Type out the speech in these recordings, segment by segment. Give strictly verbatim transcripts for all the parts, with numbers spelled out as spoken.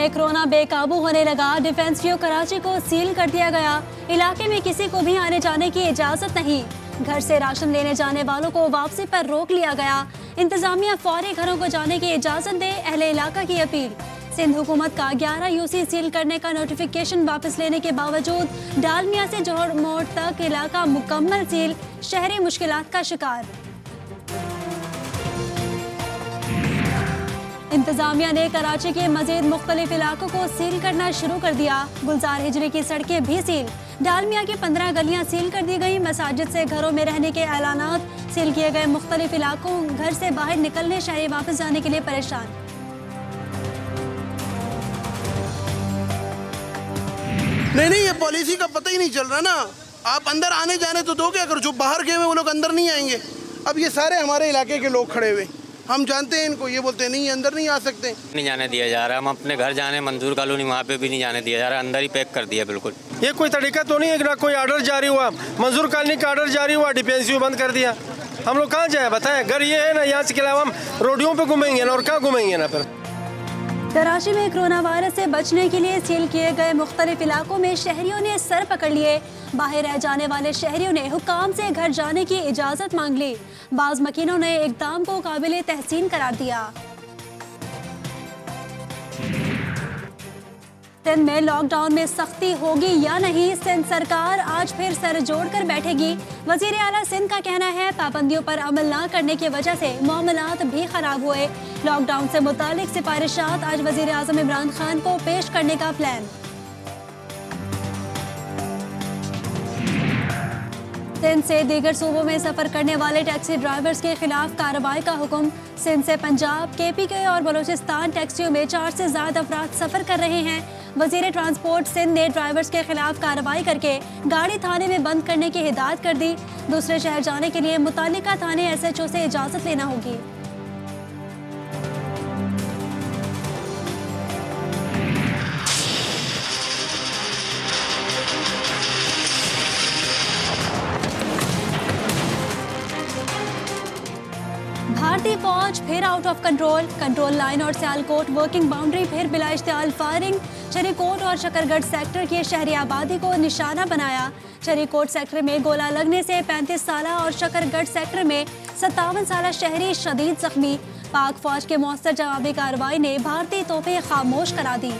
में कोरोना बेकाबू होने लगा। डिफेंस क्यू कराची को सील कर दिया गया। इलाके में किसी को भी आने जाने की इजाजत नहीं। घर से राशन लेने जाने वालों को वापसी पर रोक लिया गया। इंतजामिया फौरी घरों को जाने की इजाजत दे, अहले इलाका की अपील। सिंध हुकूमत का ग्यारह यूसी सील करने का नोटिफिकेशन वापस लेने के बावजूद डालमिया से जोहर मोड़ तक इलाका मुकम्मल सील, शहरी मुश्किलात का शिकार। इंतजामिया ने कराची के मजीद मुख्तलिफ इलाकों को सील करना शुरू कर दिया। गुलजार हिजरी की सड़कें भी सील। डालमिया की पंद्रह गलियां सील कर दी गई। मसाजिद से घरों में रहने के ऐलानात। सील किए गए मुख्तलिफ इलाकों, घर से बाहर निकलने, शहरी वापस जाने के लिए परेशान। नहीं नहीं, ये पॉलिसी का पता ही नहीं चल रहा ना। आप अंदर आने जाने तो दोगे, अगर जो बाहर गए हुए वो लोग अंदर नहीं आएंगे। अब ये सारे हमारे इलाके के लोग खड़े हुए, हम जानते हैं इनको, ये बोलते हैं नहीं अंदर नहीं आ सकते। नहीं जाने दिया जा रहा। हम अपने घर जाने मंजूर कॉलोनी वहाँ पे भी नहीं जाने दिया जा रहा। अंदर ही पैक कर दिया बिल्कुल। ये कोई तरीका तो नहीं है कि ना कोई ऑर्डर जारी हुआ, मंजूर कॉलोनी का ऑर्डर जारी हुआ, डिफेंसिव बंद कर दिया। हम लोग कहाँ जाए बताएं? घर ये है ना, यहाँ से के अलावा हम रोडियों पे घूमेंगे ना, और कहाँ घूमेंगे ना फिर। कराची में कोरोना वायरस से बचने के लिए सील किए गए मुख्तलिफ इलाकों में शहरियों ने सर पकड़ लिए। बाहर रह जाने वाले शहरियों ने हुक्काम से घर जाने की इजाज़त मांग ली। बाज़ मकीनों ने इक़दाम को काबिल तहसीन करार दिया। सिंध में लॉकडाउन में सख्ती होगी या नहीं, सिंध सरकार आज फिर सर जोड़ कर बैठेगी। वज़ीर आला सिंध का कहना है पाबंदियों पर अमल न करने की वजह से मामलात भी खराब हुए। लॉकडाउन से मुतालिक सिफारिशात आज वज़ीर आज़म इमरान खान को पेश करने का प्लान। सिंध से दीगर सूबों में सफर करने वाले टैक्सी ड्राइवर्स के खिलाफ कार्रवाई का हुक्म। सिंध से पंजाब, के पी के और बलूचिस्तान टैक्सियों में चार से ज्यादा अफराद सफर कर रहे हैं। वजीर ट्रांसपोर्ट सिंध ने ड्राइवर्स के खिलाफ कार्रवाई करके गाड़ी थाने में बंद करने की हिदायत कर दी। दूसरे शहर जाने के लिए मुतालिका थाने एस एच ओ से इजाजत लेना होगी। भारतीय फौज फिर out of control. Control line और सियालकोट वर्किंग बाउंड्री फिर बिला इश्तियाल फायरिंग। चरीकोट और शकरगढ़ सेक्टर की शहरी आबादी को निशाना बनाया। चरीकोट सेक्टर में गोला लगने से पैंतीस साला और शकरगढ़ सेक्टर में सत्तावन साला शहरी शदीद जख्मी। पाक फौज के मौसर जवाबी कार्रवाई ने भारतीय तोपें खामोश करा दी।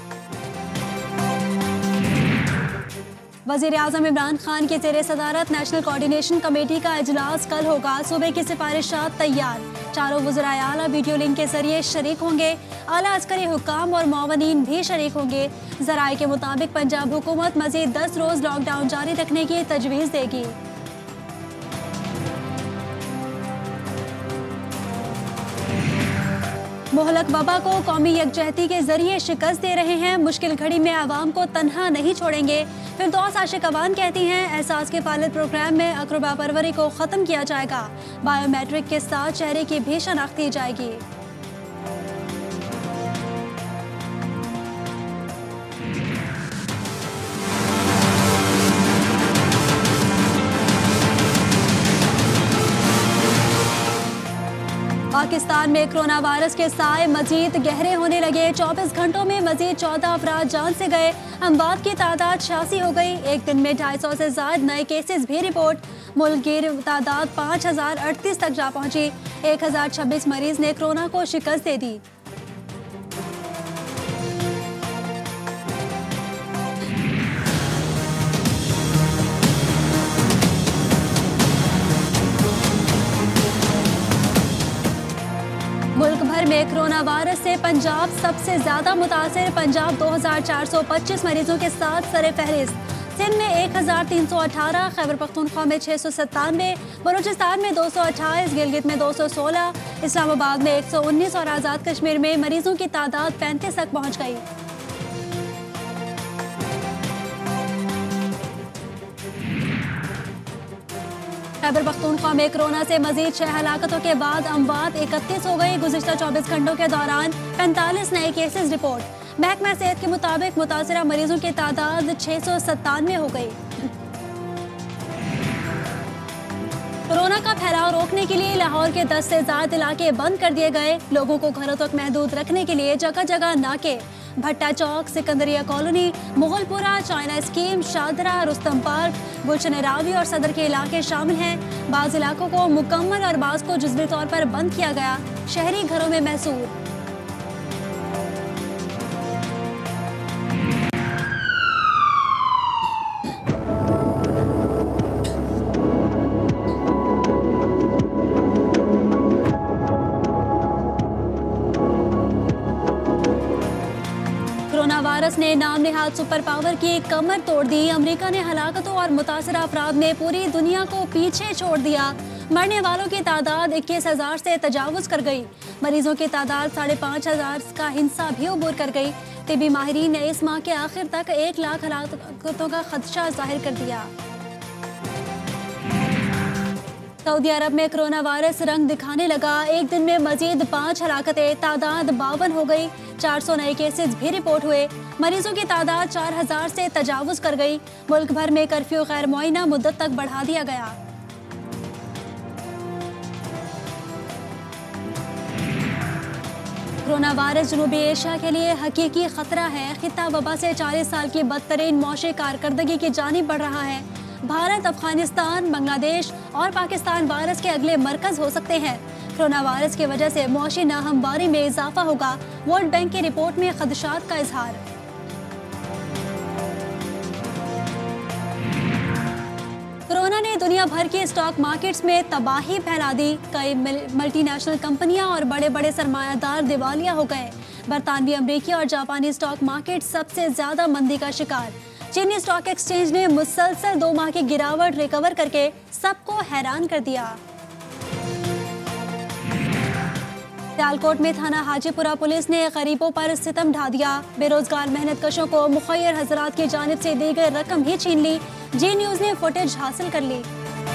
वज़ीर आज़म इमरान खान की ज़ेरे सदारत नेशनल कोऑर्डिनेशन कमेटी का इजलास कल होगा। सूबे की सिफारिशात तैयार। चारों वज़राए आला वीडियो लिंक के जरिए शरीक होंगे। आला अस्करी हुक्काम और मुआवनीन भी शरीक होंगे। ज़राए के मुताबिक पंजाब हुकूमत मज़ीद दस रोज़ लॉकडाउन जारी रखने की तजवीज़ देगी। मोहलक वबा को कौमी यकजहती के जरिए शिकस्त दे रहे हैं। मुश्किल घड़ी में आवाम को तन्हा नहीं छोड़ेंगे। फिरदौस आशिक अवान कहती हैं एहसास के फालिद प्रोग्राम में अकरबा परवरी को ख़त्म किया जाएगा। बायोमेट्रिक के साथ चेहरे की भी शनाख्त की जाएगी। पाकिस्तान में कोरोना वायरस के साए मजीद गहरे होने लगे। चौबीस घंटों में मजीद चौदह अफराद जान से गए। अमवात की तादाद छियासी हो गई। एक दिन में ढाई सौ से ज्यादा नए केसेस भी रिपोर्ट। मुल्क की तादाद पाँच हजार अड़तीस तक जा पहुंची। एक हजार छब्बीस मरीज ने कोरोना को शिकस्त दे दी। मुल्क भर में कोरोना वायरस से पंजाब सबसे ज्यादा मुतासिर। पंजाब दो हजार चार सौ पच्चीस मरीजों के साथ सरे फहरिस्त। सिंध में एक हजार तीन सौ अठारह, खैबर पख्तूनख्वा में छः सौ सत्तानवे, बलूचिस्तान में दो सौ अट्ठाईस, गिलगित में दो सौ सोलह, इस्लामाबाद में एक सौ उन्नीस और आज़ाद कश्मीर में मरीजों की तादाद पैंतीस तक पहुँच गई। खैबर पख्तूनख्वा में कोरोना से मजीद छह हलाकतों के बाद अमवात इकतीस हो गई। गुज़िश्ता चौबीस घंटों के दौरान पैंतालीस नए केसेस रिपोर्ट। महकमा सेहत के मुताबिक मुतासरा मरीजों की तादाद छः सौ सत्तानवे हो गई। कोरोना का फैलाव रोकने के लिए लाहौर के दस से ज्यादा इलाके बंद कर दिए गए। लोगों को घरों तक महदूद रखने के लिए जगह जगह नाके। Bhatta Chowk, Sikandaria colony, Mughalpura, China scheme, Shahdara, Rustam park, Gulshan Ravi और सदर के इलाके शामिल हैं। बाज़ इलाकों को मुकम्मल और बाज़ को जुज़वी तौर पर बंद किया गया। शहरी घरों में महसूर। कोरोना वायरस ने नाम निहाद सुपर पावर की कमर तोड़ दी। अमेरिका ने हलाकतों और मुतासरा अफराद में पूरी दुनिया को पीछे छोड़ दिया। मरने वालों की तादाद इक्कीस हजार से तजावुज कर गई। मरीजों की तादाद साढ़े पाँच हजार का हिस्सा भी उबूर कर गई। तिबी माहिरीन ने इस माह के आखिर तक एक लाख हलाकतों का खदशा जाहिर कर दिया। सऊदी अरब में कोरोना वायरस रंग दिखाने लगा। एक दिन में मजीद पाँच हलाकतें, तादाद बावन हो गई। चार सौ नए केसेस भी रिपोर्ट हुए। मरीजों की तादाद चार हजार से तजावुज कर गई। मुल्क भर में कर्फ्यू गैर मुअय्यना मुद्दत तक बढ़ा दिया गया। कोरोना वायरस जनूबी एशिया के लिए हकीकी खतरा है। खिता वबा से चालीस साल की बदतरीन मौशी कारकर्दगी की जानिब बढ़ रहा है। भारत, अफगानिस्तान, बांग्लादेश और पाकिस्तान वायरस के अगले मरकज हो सकते हैं। कोरोना वायरस की वजह से मौशी नाहमवारी में इजाफा होगा। वर्ल्ड बैंक की रिपोर्ट में खदशात का इजहार। कोरोना ने दुनिया भर के स्टॉक मार्केट्स में तबाही फैला दी। कई मल्टीनेशनल कंपनियां और बड़े बड़े सरमायादार दिवालिया हो गए। बरतानवी, अमरीकी और जापानी स्टॉक मार्केट सबसे ज्यादा मंदी का शिकार। चीनी स्टॉक एक्सचेंज ने मुसलसल दो माह की गिरावट रिकवर करके सबको हैरान कर दिया। सियालकोट में थाना हाजीपुरा पुलिस ने गरीबों पर सितम ढा दिया। बेरोजगार मेहनत कशों को मुखय्यर हजरात की जानिब से दी गई रकम ही छीन ली। जी न्यूज ने फुटेज हासिल कर ली।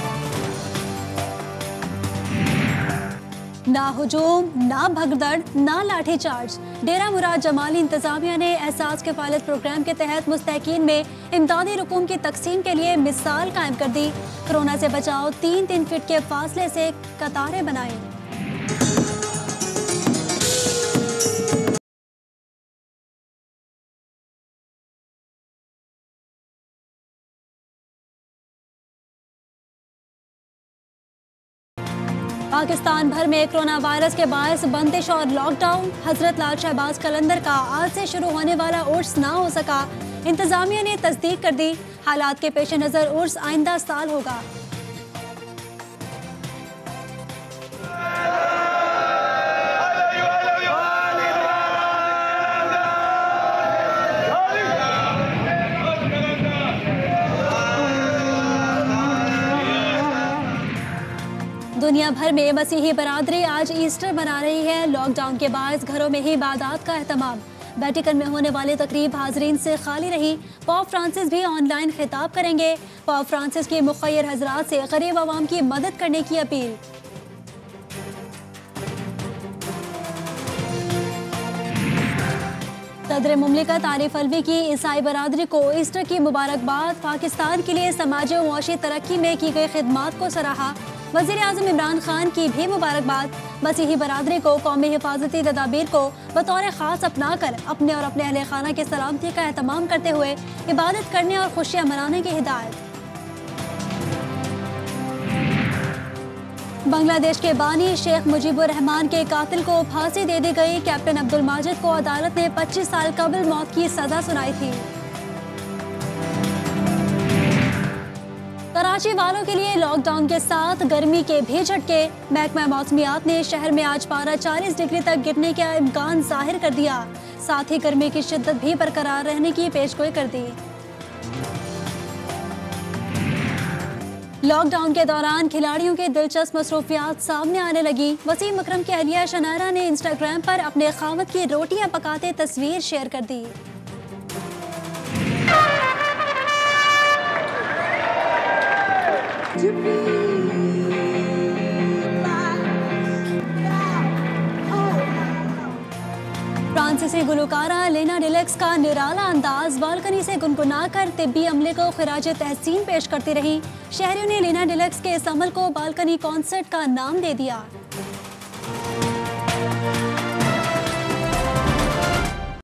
ना हुजूम, ना भगदड़, ना लाठीचार्ज। डेरा मुराद जमाली इंतजामिया ने एहसास किफालत प्रोग्राम के तहत मुस्तहकीन में इमदादी रकूम की तकसीम के लिए मिसाल कायम कर दी। कोरोना से बचाओ, तीन तीन फीट के फासले से कतारें बनाई। पाकिस्तान भर में कोरोना वायरस के बायस बंदिश और लॉकडाउन। हजरत लाल शहबाज कलंदर का आज से शुरू होने वाला उर्स ना हो सका। इंतजामिया ने तस्दीक कर दी। हालात के पेश नजर उर्स आइंदा साल होगा। दुनिया भर में मसीही बरादरी आज ईस्टर मना रही है। लॉकडाउन के बाद घरों में ही इबादत का एहतमाम। वेटिकन में होने वाली तकरीब हाजरीन से खाली रही। पॉप फ्रांसिस भी ऑनलाइन खिताब करेंगे। पॉप फ्रांसिस की मुखय्यर हजरात से गरीब आवाम की मदद करने की अपील। सदर मुमलिकत आरिफ अलवी की ईसाई बरादरी को ईस्टर की मुबारकबाद। पाकिस्तान के लिए समाजी और मुआशी तरक्की में की गई खिदमात को सराहा। वज़ीर आज़म इमरान खान की भी मुबारकबाद। मसीही बरादरी को कौमी हिफाजती तदाबीर को बतौर ख़ास अपना कर अपने और अपने अहले खाना की सलामती का एहतमाम करते हुए इबादत करने और खुशियाँ मनाने की हिदायत। बांग्लादेश के बानी शेख मुजीबुर रहमान के कातिल को फांसी दे दी गई। कैप्टन अब्दुल माजिद को अदालत ने पच्चीस साल कबल मौत की सजा सुनाई थी। कराची वालों के लिए लॉकडाउन के साथ गर्मी के भी झटके। महकमा मौसमियात ने शहर में आज पारा चालीस डिग्री तक गिरने का इम्कान जाहिर कर दिया। साथ ही गर्मी की शिद्दत भी बरकरार रहने की पेशगोई कर दी। लॉकडाउन के दौरान खिलाड़ियों के दिलचस्प मसरूफियात सामने आने लगी। वसीम अकरम की अहलिया शनारा ने इंस्टाग्राम पर अपने खावत की रोटियां पकाते तस्वीर शेयर कर दी। फ्रांसीसी गुलकारा लेना डिलेक्स का निराला अंदाज। बालकनी से गुनगुना कर तिब्बी अमले को खिराज तहसीन पेश करती रही। शहरियों ने लेना डिलेक्स के इस अमल को बालकनी कॉन्सर्ट का नाम दे दिया।